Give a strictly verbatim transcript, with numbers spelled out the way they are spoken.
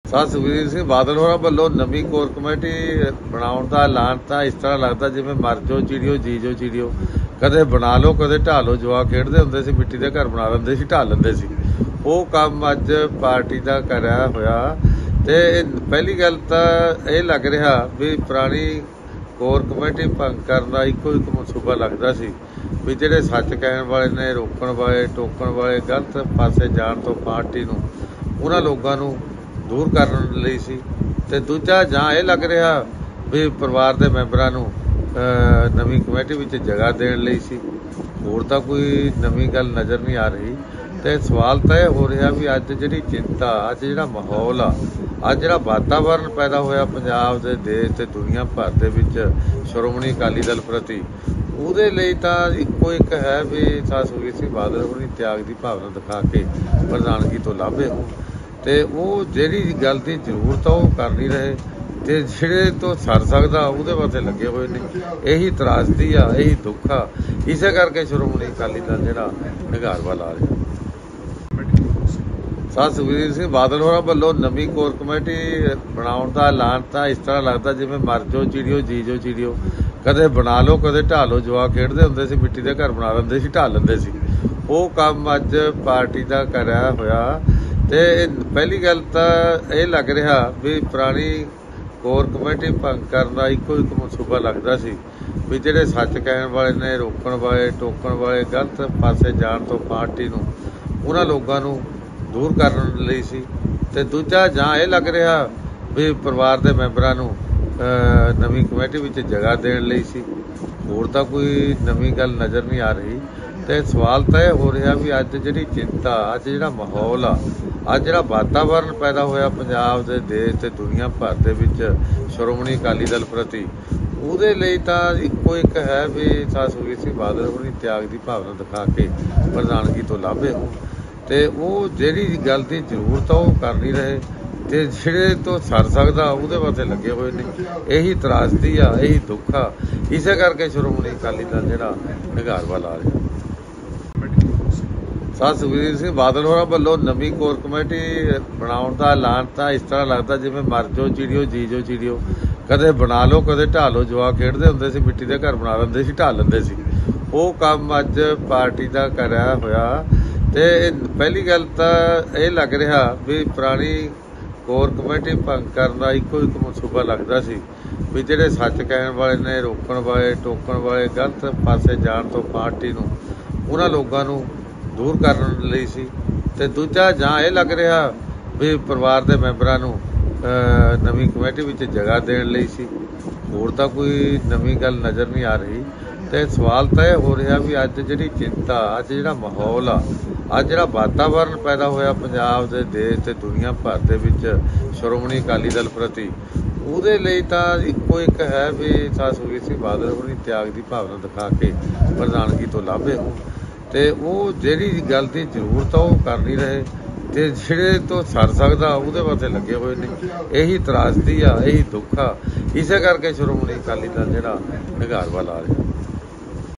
Sir Sukhbir Singh Badal ਹੋਰਾਂ ਵੱਲੋਂ ਨਵੀਂ ਕੋਰ ਕਮੇਟੀ ਬਣਾਉਣ ਦਾ ਐਲਾਨ ਤਾਂ ਇਸ ਤਰ੍ਹਾਂ ਲੱਗਦਾ ਜਿਵੇਂ ਮਰ ਜੋ ਚਿੜਿਓ ਜੀ ਜੋ ਚਿੜਿਓ, ਕਦੇ ਬਣਾ ਲਓ ਕਦੇ ਢਾਹ ਲਓ। ਜਵਾਕ ਖੇਡਦੇ ਹੁੰਦੇ ਸੀ, ਮਿੱਟੀ ਦੇ ਘਰ ਬਣਾ ਲੈਂਦੇ ਸੀ, ਢਾਹ ਲੈਂਦੇ ਸੀ। ਉਹ ਕੰਮ ਅੱਜ ਪਾਰਟੀ ਦਾ ਕਰਿਆ ਹੋਇਆ। ਤੇ ਪਹਿਲੀ ਗੱਲ ਤਾਂ ਇਹ ਲੱਗ ਰਿਹਾ ਵੀ ਪੁਰਾਣੀ ਕੋਰ ਕਮੇਟੀ ਭੰਗ ਕਰਨ ਦਾ ਇੱਕੋ ਇੱਕ ਮਨਸੂਬਾ ਲੱਗਦਾ ਸੀ ਵੀ ਜਿਹੜੇ ਸੱਚ ਕਹਿਣ ਵਾਲੇ ਨੇ, ਰੋਕਣ ਵਾਲੇ, ਟੋਕਣ ਵਾਲੇ, ਗਲਤ ਪਾਸੇ ਜਾਣ ਤੋਂ ਪਾਰਟੀ ਨੂੰ, ਉਹਨਾਂ ਲੋਕਾਂ ਨੂੰ ਦੂਰ ਕਰਨ ਲਈ ਸੀ। ਤੇ ਦੂਜਾ ਜਾਂ ਇਹ ਲੱਗ ਰਿਹਾ ਵੀ ਪਰਿਵਾਰ ਦੇ ਮੈਂਬਰਾਂ ਨੂੰ ਨਵੀਂ ਕਮੇਟੀ ਵਿੱਚ ਜਗ੍ਹਾ ਦੇਣ ਲਈ ਸੀ। ਹੋਰ ਤਾਂ ਕੋਈ ਨਵੀਂ ਗੱਲ ਨਜ਼ਰ ਨਹੀਂ ਆ ਰਹੀ। ਤੇ ਸਵਾਲ ਤਾਂ ਇਹ ਹੋ ਰਿਹਾ ਵੀ ਅੱਜ ਜਿਹੜੀ ਚਿੰਤਾ, ਅੱਜ ਜਿਹੜਾ ਮਾਹੌਲ ਆ, ਅੱਜ ਜਿਹੜਾ ਵਾਤਾਵਰਨ ਪੈਦਾ ਹੋਇਆ ਪੰਜਾਬ ਦੇ, ਦੇਸ਼ ਤੇ ਦੁਨੀਆ ਭਰ ਦੇ ਵਿੱਚ ਸ਼੍ਰੋਮਣੀ ਅਕਾਲੀ ਦਲ ਪ੍ਰਤੀ, ਉਹਦੇ ਲਈ ਤਾਂ ਇੱਕੋ ਇੱਕ ਹੈ ਵੀ ਸਰ ਸੁਖਬੀਰ ਸਿੰਘ ਬਾਦਲ ਹੋਣੀ ਤਿਆਗ ਦੀ ਭਾਵਨਾ ਦਿਖਾ ਕੇ ਪ੍ਰਧਾਨਗੀ ਤੋਂ ਲਾਭੇ ਹੋ। ਤੇ ਉਹ ਜਿਹੜੀ ਗੱਲ ਦੀ ਜ਼ਰੂਰਤ ਆ ਉਹ ਕਰ ਨਹੀਂ ਰਹੇ, ਤੇ ਜਿਹੜੇ ਤੋਂ ਸਰ ਸਕਦਾ ਉਹਦੇ ਵਾਸਤੇ ਲੱਗੇ ਹੋਏ ਨੇ। ਇਹੀ ਤਰਾਸਦੀ ਆ, ਇਹੀ ਦੁੱਖ ਆ। ਇਸੇ ਕਰਕੇ ਸ਼੍ਰੋਮਣੀ ਅਕਾਲੀ ਦਲ ਜਿਹੜਾ ਨਿਘਾਰਵਾ ਲਾ ਰਿਹਾ। ਸਰ ਸੁਖਬੀਰ ਸਿੰਘ ਬਾਦਲ ਹੋਰਾਂ ਵੱਲੋਂ ਨਵੀਂ ਕੋਰ ਕਮੇਟੀ ਬਣਾਉਣ ਦਾ ਐਲਾਨ ਤਾਂ ਇਸ ਤਰ੍ਹਾਂ ਲੱਗਦਾ ਜਿਵੇਂ ਮਰ ਜੋ ਚਿੜਿਓ ਜੀ ਜੋ ਚਿੜਿਓ, ਕਦੇ ਬਣਾ ਲਓ ਕਦੇ ਢਾਹ ਲਓ। ਜਵਾਕ ਖੇਡਦੇ ਹੁੰਦੇ ਸੀ, ਮਿੱਟੀ ਦੇ ਘਰ ਬਣਾ ਲੈਂਦੇ ਸੀ, ਢਾਹ ਲੈਂਦੇ ਸੀ। ਉਹ ਕੰਮ ਅੱਜ ਪਾਰਟੀ ਦਾ ਕਰਿਆ ਹੋਇਆ। ਤੇ ਪਹਿਲੀ ਗੱਲ ਤਾਂ ਇਹ ਲੱਗ ਰਿਹਾ ਵੀ ਪੁਰਾਣੀ ਕੋਰ ਕਮੇਟੀ ਭੰਗ ਕਰਨ ਦਾ ਇੱਕੋ ਇੱਕ ਮਨਸੂਬਾ ਲੱਗਦਾ ਸੀ ਵੀ ਜਿਹੜੇ ਸੱਚ ਕਹਿਣ ਵਾਲੇ ਨੇ, ਰੋਕਣ ਵਾਲੇ, ਟੋਕਣ ਵਾਲੇ, ਗਲਤ ਪਾਸੇ ਜਾਣ ਤੋਂ ਪਾਰਟੀ ਨੂੰ, ਉਹਨਾਂ ਲੋਕਾਂ ਨੂੰ ਦੂਰ ਕਰਨ ਲਈ ਸੀ। ਤੇ ਦੂਜਾ ਜਾਂ ਇਹ ਲੱਗ ਰਿਹਾ ਵੀ ਪਰਿਵਾਰ ਦੇ ਮੈਂਬਰਾਂ ਨੂੰ ਨਵੀਂ ਕਮੇਟੀ ਵਿੱਚ ਜਗ੍ਹਾ ਦੇਣ ਲਈ ਸੀ। ਹੋਰ ਤਾਂ ਕੋਈ ਨਵੀਂ ਗੱਲ ਨਜ਼ਰ ਨਹੀਂ ਆ ਰਹੀ। ਤੇ ਸਵਾਲ ਤਾਂ ਇਹ ਹੋ ਰਿਹਾ ਵੀ ਅੱਜ ਜਿਹੜੀ ਚਿੰਤਾ, ਅੱਜ ਜਿਹੜਾ ਮਾਹੌਲ ਆ, ਅੱਜ ਜਿਹੜਾ ਵਾਤਾਵਰਨ ਪੈਦਾ ਹੋਇਆ ਪੰਜਾਬ ਦੇ, ਦੇਸ਼ ਤੇ ਦੁਨੀਆ ਭਰ ਦੇ ਵਿੱਚ ਸ਼੍ਰੋਮਣੀ ਅਕਾਲੀ ਦਲ ਪ੍ਰਤੀ, ਉਹਦੇ ਲਈ ਤਾਂ ਇੱਕੋ ਇੱਕ ਹੈ ਵੀ ਸਰ ਸੁਖਬੀਰ ਸਿੰਘ ਬਾਦਲ ਹੋਣੀ ਤਿਆਗ ਦੀ ਭਾਵਨਾ ਦਿਖਾ ਕੇ ਪ੍ਰਧਾਨਗੀ ਤੋਂ ਲਾਭੇ ਹੋ। ਤੇ ਉਹ ਜਿਹੜੀ ਗੱਲ ਦੀ ਜ਼ਰੂਰਤ ਆ ਉਹ ਕਰ ਨਹੀਂ ਰਹੇ, ਤੇ ਜਿਹੜੇ ਤੋਂ ਸਰ ਸਕਦਾ ਉਹਦੇ ਵਾਸਤੇ ਲੱਗੇ ਹੋਏ ਨੇ। ਇਹੀ ਤਰਾਸਦੀ ਆ, ਇਹੀ ਦੁੱਖ ਆ। ਇਸੇ ਕਰਕੇ ਸ਼੍ਰੋਮਣੀ ਅਕਾਲੀ ਦਲ ਜਿਹੜਾ ਨਿਘਾਰਵਾ ਲਾ ਰਿਹਾ। ਸਰ ਸੁਖਬੀਰ ਸਿੰਘ ਬਾਦਲ ਹੋਰਾਂ ਵੱਲੋਂ ਨਵੀਂ ਕੋਰ ਕਮੇਟੀ ਬਣਾਉਣ ਦਾ ਐਲਾਨ ਤਾਂ ਇਸ ਤਰ੍ਹਾਂ ਲੱਗਦਾ ਜਿਵੇਂ ਮਰ ਜੋ ਚਿੜਿਓ ਜੀ ਜੋ ਚਿੜਿਓ, ਕਦੇ ਬਣਾ ਲਓ ਕਦੇ ਢਾਹ ਲਓ। ਜਵਾਕ ਖੇਡਦੇ ਹੁੰਦੇ ਸੀ, ਮਿੱਟੀ ਦੇ ਘਰ ਬਣਾ ਲੈਂਦੇ ਸੀ, ਢਾਹ ਲੈਂਦੇ ਸੀ। ਉਹ ਕੰਮ ਅੱਜ ਪਾਰਟੀ ਦਾ ਕਰਿਆ ਹੋਇਆ। ਤੇ ਪਹਿਲੀ ਗੱਲ ਤਾਂ ਇਹ ਲੱਗ ਰਿਹਾ ਵੀ ਪੁਰਾਣੀ ਕੋਰ ਕਮੇਟੀ ਭੰਗ ਕਰਨ ਦਾ ਇੱਕੋ ਇੱਕ ਮਨਸੂਬਾ ਲੱਗਦਾ ਸੀ ਵੀ ਜਿਹੜੇ ਸੱਚ ਕਹਿਣ ਵਾਲੇ ਨੇ, ਰੋਕਣ ਵਾਲੇ, ਟੋਕਣ ਵਾਲੇ, ਗਲਤ ਪਾਸੇ ਜਾਣ ਤੋਂ ਪਾਰਟੀ ਨੂੰ, ਉਹਨਾਂ ਲੋਕਾਂ ਨੂੰ ਦੂਰ ਕਰਨ ਲਈ ਸੀ। ਤੇ ਦੂਜਾ ਜਾਂ ਇਹ ਲੱਗ ਰਿਹਾ ਵੀ ਪਰਿਵਾਰ ਦੇ ਮੈਂਬਰਾਂ ਨੂੰ ਨਵੀਂ ਕਮੇਟੀ ਵਿੱਚ ਜਗ੍ਹਾ ਦੇਣ ਲਈ ਸੀ। ਹੋਰ ਤਾਂ ਕੋਈ ਨਵੀਂ ਗੱਲ ਨਜ਼ਰ ਨਹੀਂ ਆ ਰਹੀ। ਤੇ ਸਵਾਲ ਤਾਂ ਇਹ ਹੋ ਰਿਹਾ ਵੀ ਅੱਜ ਜਿਹੜੀ ਚਿੰਤਾ, ਅੱਜ ਜਿਹੜਾ ਮਾਹੌਲ ਆ, ਅੱਜ ਜਿਹੜਾ ਵਾਤਾਵਰਨ ਪੈਦਾ ਹੋਇਆ ਪੰਜਾਬ ਦੇ, ਦੇਸ਼ ਤੇ ਦੁਨੀਆ ਭਰ ਦੇ ਵਿੱਚ ਸ਼੍ਰੋਮਣੀ ਅਕਾਲੀ ਦਲ ਪ੍ਰਤੀ, ਉਹਦੇ ਲਈ ਤਾਂ ਇੱਕੋ ਇੱਕ ਹੈ ਵੀ ਸਰ ਸੁਖਬੀਰ ਸਿੰਘ ਬਾਦਲ ਹੋਣੀ ਤਿਆਗ ਦੀ ਭਾਵਨਾ ਦਿਖਾ ਕੇ ਪ੍ਰਧਾਨਗੀ ਤੋਂ ਲਾਭੇ ਹੋ। ਤੇ ਉਹ ਜਿਹੜੀ ਗੱਲ ਦੀ ਜ਼ਰੂਰਤ ਆ ਉਹ ਕਰ ਨਹੀਂ ਰਹੇ, ਤੇ ਜਿਹੜੇ ਤੋਂ ਸਰ ਸਕਦਾ ਉਹਦੇ ਵਾਸਤੇ ਲੱਗੇ ਹੋਏ ਨੇ। ਇਹੀ ਤਰਾਸਦੀ ਆ, ਇਹੀ ਦੁੱਖ ਆ। ਇਸੇ ਕਰਕੇ ਸ਼੍ਰੋਮਣੀ ਅਕਾਲੀ ਦਲ ਜਿਹੜਾ ਨਿਘਾਰਵਾ ਲਾ ਰਿਹਾ।